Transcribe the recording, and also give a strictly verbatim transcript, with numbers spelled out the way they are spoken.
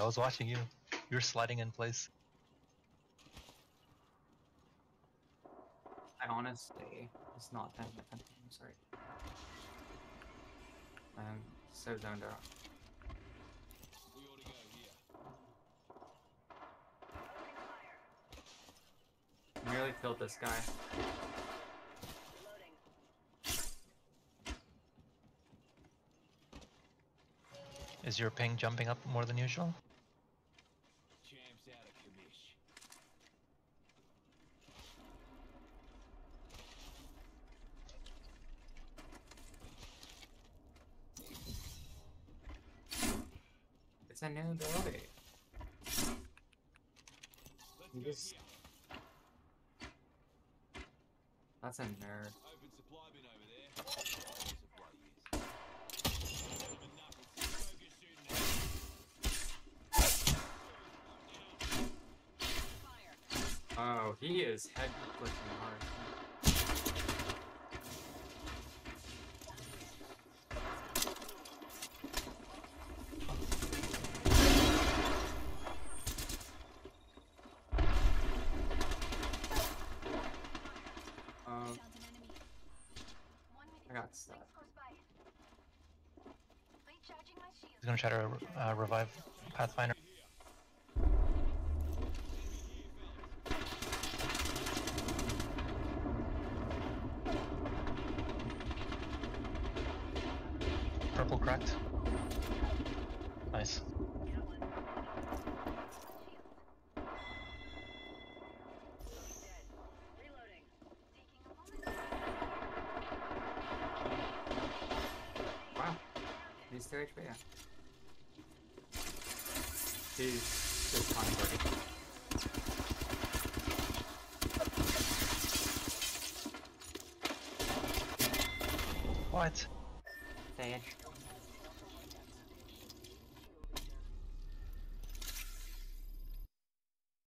I was watching you. You were sliding in place. I honestly was not paying attention. I'm sorry. I'm so zoned out. I nearly killed this guy. Is your ping jumping up more than usual? Champ's out of commish. It's a new ability. You just... That's a nerd. Open supply bin over there. Lots of bloody is. Focus shooting. Oh, he is head flicking hard. Um, I got stuck. He's gonna try to uh, revive Pathfinder. Purple cracked. Nice. Wow. He's two H P, yeah. He's just fine, buddy. What? Sage.